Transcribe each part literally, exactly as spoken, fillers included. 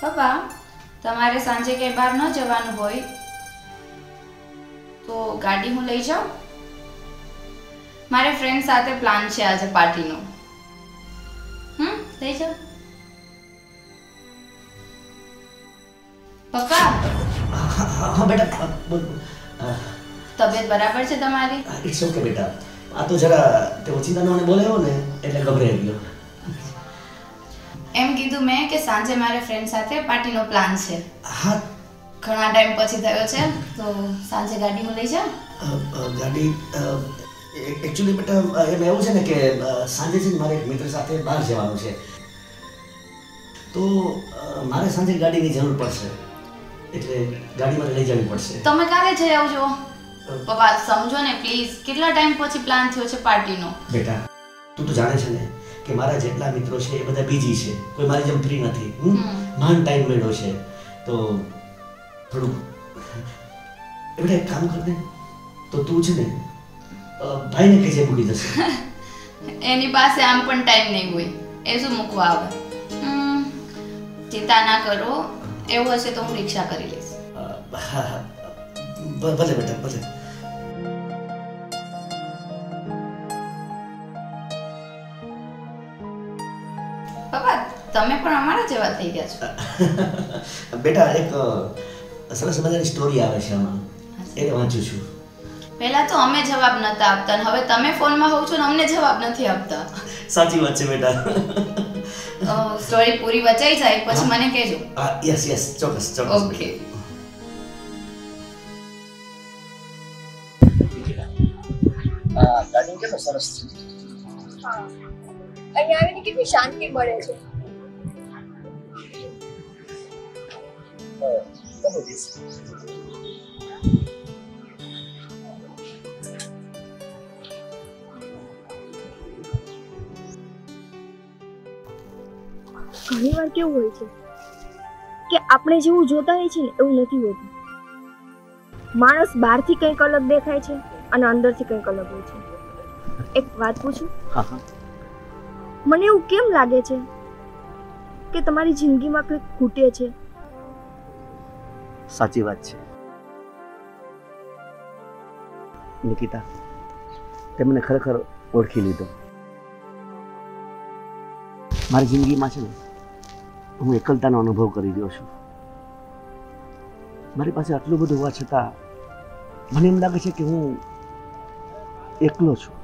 પપ્પા, તમારે સાંજે કે બહાર ન જવાનું હોય તો ગાડી હું લઈ જાઉં? મારે ફ્રેન્ડ સાથે પ્લાન છે આજે પાર્ટીનો. હમ લઈ જાઓ. પપ્પા. હા બેટા બોલ. તબિયત બરાબર છે તમારી? ઇટ્સ ઓકે બેટા. આ તો જરા તે ઓચિતાનો મને બોલાવ્યો ને એટલે ગભરાઈ ગયો. એમ કીધું મેં કે સાંજે મારે ફ્રેન્ડ સાથે પાર્ટીનો પ્લાન છે. હા ઘણા ટાઈમ પછી થયો છે તો સાંજે ગાડીમાં લઈ જાઓ. ગાડી એકચ્યુઅલી બેટા એમ એવું છે ને કે સાંજે છે મારે એક મિત્ર સાથે બહાર જવાનું છે તો મારે સાંજે ગાડીની જરૂર પડશે એટલે ગાડી મારે લઈ જવી પડશે. તમે ક્યારે જઈ આવજો? પપ્પા સમજો ને પ્લીઝ, કેટલા ટાઈમ પછી પ્લાન થયો છે પાર્ટીનો? બેટા તું તો જાણે છે ને કે મારા જેટલા મિત્રો છે એ બધા બીજી છે, કોઈ મારી જેમ ફ્રી નથી. માંડ ટાઈમ મળ્યો છે તો થોડું એટલે એક કામ કર દે તો તું છે ને ભાઈને કહેજે મૂકી જશે. એની પાસે આમ પણ ટાઈમ નહીં હોય, એ શું મૂકવા આવે? ચિંતા ના કરો, એવું હશે તો હું રિક્ષા કરી લઈશ. ભલે બેટા ભલે. પપ્પા તમે પણ અમારા જેવા થઈ ગયા છો. બેટા એક સરસ મજાની સ્ટોરી આવે છે આમાં, એને વાંચું છું. પહેલા તો અમે જવાબ નતા આપતા ને હવે તમે ફોનમાં હોવ છો ને અમને જવાબ નથી આપતા. સાચી વાત છે બેટા. સ્ટોરી પૂરી વચાઈ જાય પછી મને કહેજો. હા યસ યસ ચોક્કસ ચોક્કસ. ઓકે. આ ગાર્ડન કેટલો સરસ છે. હા અહીંયા આવીને કેટલી શાંતિ મળે છે. ઘણી વાર કેવું હોય છે કે આપણે જેવું જોતા હોય છે ને એવું નથી હોતું. માણસ બહારથી કંઈક અલગ દેખાય છે અને અંદરથી કંઈક અલગ હોય છે. એક વાત પૂછું? હા હા. મને એવું કેમ લાગે છે કે તમારી જિંદગીમાં કંઈક ખૂટે છે? સાચી વાત છે નિકિતા, તે મને ખરેખર ઓળખી લીધો. મારી જિંદગીમાં છે ને હું એકલતાનો અનુભવ કરી રહ્યો છું. મારી પાસે આટલું બધું હોવા છતાં મને એમ લાગે છે કે હું એકલો છું.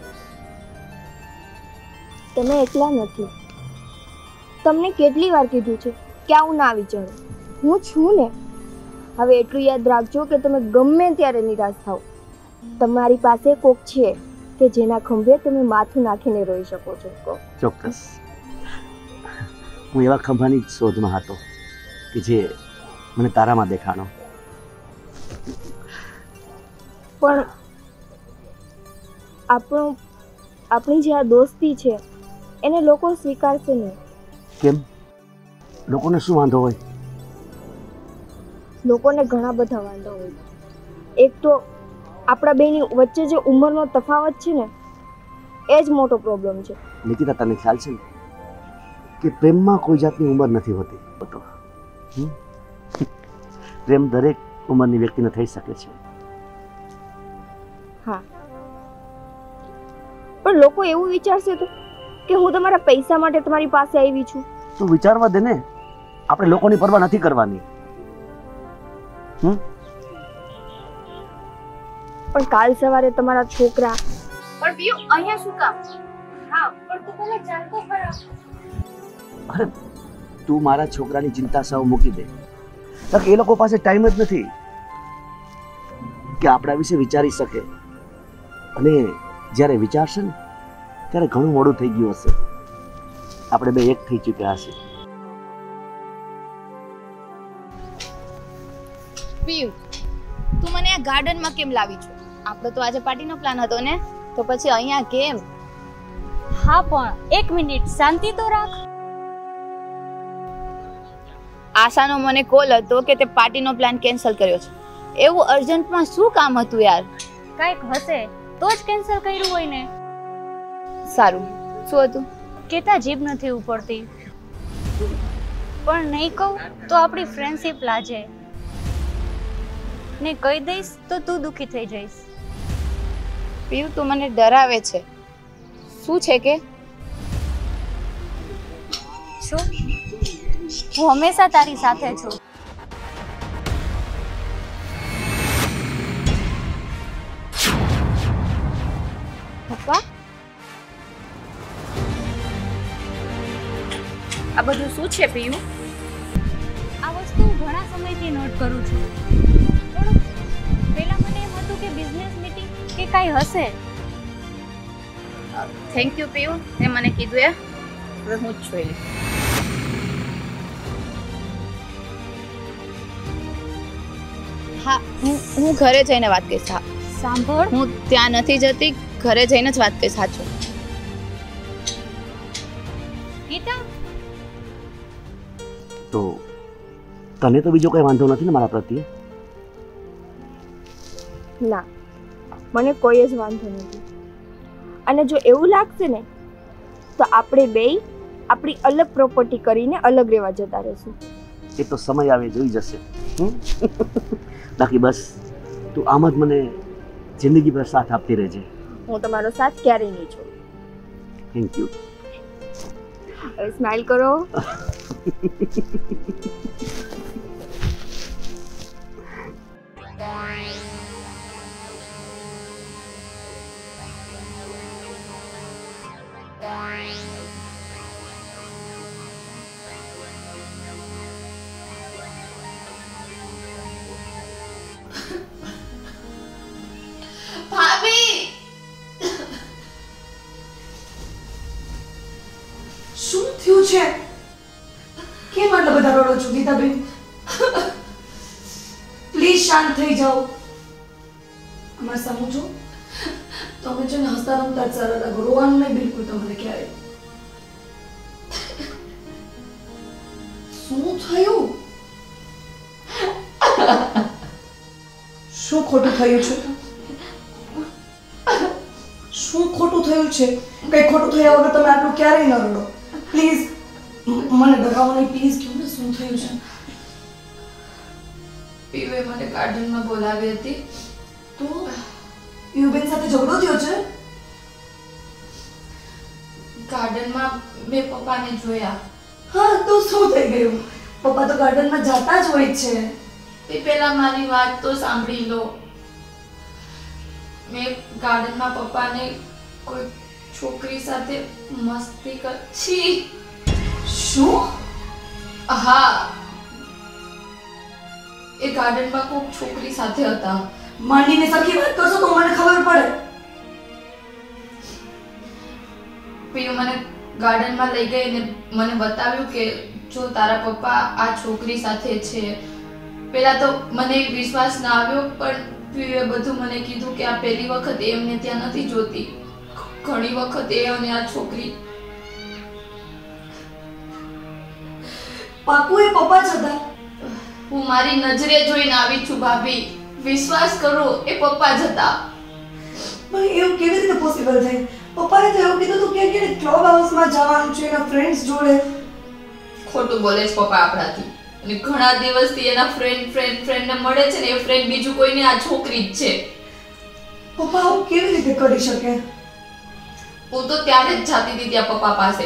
તમે એકલા નથી. તમને કેટલી વાર કીધું છે કે આવું ના વિચારો, હું છું ને. હવે એટલું યાદ રાખજો કે તમે ગમે ત્યારે નિરાશ થાઓ, તમારી પાસે કોક છે કે જેના ખંભે તમે માથું નાખીને રોઈ શકો છો. ચોક્કસ હું એવા ખંભાની જ શોધમાં હતો કે જે મને તારામાં દેખાણો. પણ આપણો આપણી જે આ દોસ્તી છે એને લોકો સ્વીકારશે નહીં. કેમ? લોકોને શું વાંધો હોય? લોકોને ઘણા બધા વાંધા હોય. એક તો આપણા બેની વચ્ચે જે ઉંમરનો તફાવત છે ને એ જ મોટો પ્રોબ્લેમ છે. નિકિતા તને ખ્યાલ છે ને કે પ્રેમમાં કોઈ જાતની ઉંમર નથી હોતી. પ્રેમ દરેક ઉંમરની વ્યક્તિને થઈ શકે છે. હા પણ લોકો એવું વિચારશે તો કે હું તમારા પૈસા માટે તમારી પાસે આવી છું. તું વિચારવા દે ને, આપણે લોકોની પરવા નથી કરવાની. હમ પણ કાલ સવારે તમારા છોકરા પણ પિયો અહીંયા શું કામ? હા પણ તું મને જાણતો ખરા. અરે તું મારા છોકરાની ચિંતા સાવ મૂકી દે. એ લોકો પાસે ટાઈમ જ નથી કે આપણા વિશે વિચારી શકે. અને જ્યારે વિચારશે ને ત્યારે ઘણું મોડું થઈ ગયું હશે. આપણે બે એક થઈ ચૂક્યા હશે. પિયુ, તું મને આ ગાર્ડનમાં કેમ લાવી છો? આપણો તો આજે પાર્ટીનો પ્લાન હતો ને, તો પછી અહીંયા કેમ? હા પણ એક મિનિટ શાંતિ તો રાખ. આશાનો મને કોલ હતો કે તે પાર્ટીનો પ્લાન કેન્સલ કર્યો છે. એવું અર્જન્ટમાં શું કામ હતું યાર? કંઈક હશે તો જ કેન્સલ કર્યું હોય ને. સારું, શું હતું? કેતા જીભ નથી ઉપડતી. પણ નહીં કહું તો આપણી ફ્રેન્ડશિપ લાજે, ને કહી દઈશ તો તું દુખી થઈ જઈશ. પીયુ તું મને ડરાવે છે. શું છે કે? શું? હું હંમેશા તારી સાથે છું. પપ્પા આ બધું શું છે પીયુ? આ વસ્તુ હું ઘણા સમયથી નોટ કરું છું, પણ પહેલા મને એમ હતું કે બિઝનેસ મીટિંગ કે કાંઈ હશે. થેન્ક યુ પીયુ, તે મને કીધું એ. હવે હું જ જોઈ લઈશ. હા હું હું ઘરે જઈને વાત કરીશ. હા સાંભળ, હું ત્યાં નથી જતી, ઘરે જઈને જ વાત કરીશ. સાચું ગીતા. તો તને તો બીજો કઈ વાંધો નથી ને મારા પ્રત્યે? ના, મને કોઈ જ વાંધો નથી. અને જો એવું લાગશે ને તો આપણે બેય આપણી અલગ પ્રોપર્ટી કરીને અલગ રહેવા જતા રહીશું. એ તો સમય આવે જોઈ જશે. હમ? બાકી બસ તું આમ જ મને જિંદગીભર સાથ આપતી રહેજે. હું તમારો સાથ ક્યારેય નહીં છોડું. Thank you. હવે સ્માઈલ કરો. ભાભી શું થયું છે? કેમ આટલા બધા રડો છો ગીતાબેન? પ્લીઝ શાંત થઈ જાઓ. અમારે સમજો તમે છે ને હસતા રમતા જ સારા લાગો, રોવાનું નહીં બિલકુલ તમારે ક્યારેય. શું થયું? શું ખોટું થયું છે? શું ખોટું થયું છે? કઈ ખોટું થયા વગર તમે આટલું ક્યારેય ન રડો. પ્લીઝ મને ડરાવો નહીં. પ્લીઝ કહો ને શું થયું છે? પીયુએ મને ગાર્ડનમાં બોલાવી હતી. તો પીયુબેન સાથે ઝઘડો થયો છે? ગાર્ડનમાં મેં પપ્પાને જોયા. હા તો શું થઈ ગયું? પપ્પા તો ગાર્ડનમાં જતા જ હોય છે. તે પહેલા મારી વાત તો સાંભળી લો. મેં ગાર્ડનમાં પપ્પાને કોઈ છોકરી સાથે મસ્તી કરી. શું? હા, એ ગાર્ડનમાં કોઈક છોકરી સાથે હતા. માંડીને સરખી વાત કરશો તો મને ખબર પડે. પીયુ મને ગાર્ડનમાં લઈ ગઈ ને મને બતાવ્યું કે જો તારા પપ્પા આ છોકરી સાથે છે. પહેલા તો મને વિશ્વાસ ના આવ્યો, પણ પીયુએ બધું મને કીધું કે આ પહેલી વખત એમને ત્યાં નથી જોતી, ઘણી વખત એ અને આ છોકરી. પાકું એ પપ્પા જ હતા? હું મારી નજરે જોઈને આવી છું ભાભી, વિશ્વાસ કરો એ પપ્પા જ હતા. પણ એવું કેવી રીતે પોસિબલ થાય? પપ્પાએ તો એવું કીધું હતું કે કે ક્લબ હાઉસમાં જવાનું છે એના ફ્રેન્ડ્સ જોડે. ખોટું બોલે છે પપ્પા આપણાથી. અને ઘણા દિવસથી એના ફ્રેન્ડ ફ્રેન્ડ ફ્રેન્ડને મળે છે ને એ ફ્રેન્ડ બીજું કોઈ નહીં, આ છોકરી જ છે. પપ્પા આવું કેવી રીતે કરી શકે? હું તો ત્યારે જ જાતી હતી ત્યાં પપ્પા પાસે,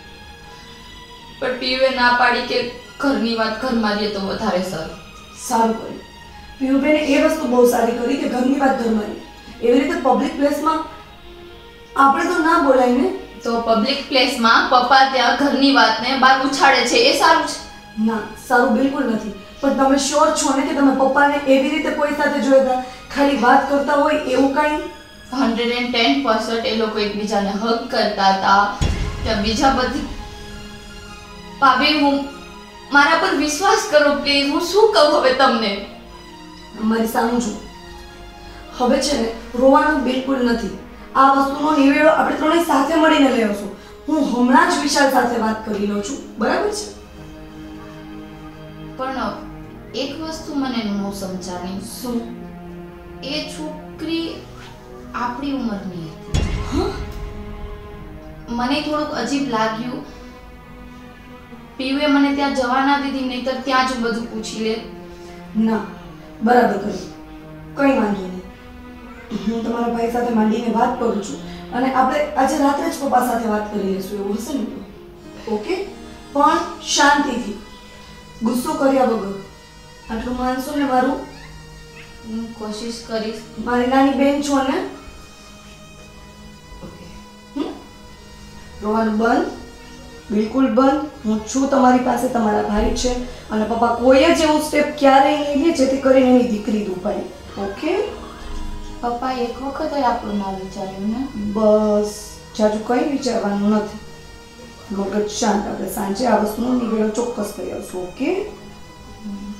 પણ પીયુએ ના પાડી કે ઘરની વાત ઘરમાં રહીએ તો વધારે સારું. સારું કર્યું. પીયુબેને એ વસ્તુ બહુ સારી કરી કે ઘરની વાત ઘરમાં રહી. એવી રીતે પબ્લિક પ્લેસમાં આપણે તો ના બોલાય ને. તો પબ્લિક પ્લેસમાં પપ્પા ત્યાં ઘરની વાતને બહાર ઉછાળે છે એ સારું છે? ના, સારું બિલકુલ નથી. પણ તમે શ્યોર છો ને કે તમે પપ્પાને એવી રીતે કોઈ સાથે જોયા હતા? ખાલી વાત કરતા હોય એવું કાંઈ? હંડ્રેડ એન્ડ ટેન પર્સન્ટ એ લોકો એકબીજાને હગ કરતા હતા. ત્યાં બીજા બધી ભાભી હું મારા પર વિશ્વાસ કરો પ્લીઝ. હું શું કહું હવે તમને? મારી સામું છું. હવે છે ને રોવાનું બિલકુલ નથી. આ વસ્તુનો નિવેડો આપણે ત્રણેય સાથે મળીને લેવશું. હું હમણાં જ વિશાલ સાથે વાત કરી લઉં છું, બરાબર છે? પણ એક વસ્તુ મને ન સમજાણી. શું? એ છોકરી આપણી ઉંમરની હતી. હા? મને થોડુંક અજીબ લાગ્યું પીયુએ મને ત્યાં જવા ના દીધી, નહીંતર ત્યાં જ બધું પૂછી લે. ના, બરાબર કર્યું. કંઈ વાંધો નહીં. હું તમારા ભાઈ સાથે માંડીને વાત કરું છું અને આપણે આજે રાત્રે જ પપ્પા સાથે વાત કરી લઈશું, એવું હશે ને તો? ઓકે? પણ શાંતિથી, ગુસ્સો કર્યા વગર. આટલું માનશો ને મારું? હું કોશિશ કરીશ. મારી નાની બેન છો ને? ઓકે. હમ? રોવાનું બંધ, બિલકુલ બંધ. હું છું તમારી પાસે, તમારા ભાઈ છે અને પપ્પા કોઈ જ એવું સ્ટેપ ક્યારેય નહીં લે જેથી કરીને એની દીકરી દુભાઈ. ઓકે? પપ્પા એક વખત આપણું ના વિચાર્યું ને. બસ, જાજુ કંઈ વિચારવાનું નથી. મગજ શાંત. આપણે સાંજે આ વસ્તુનો નિવેડો ચોક્કસ કરી આવશું. ઓકે?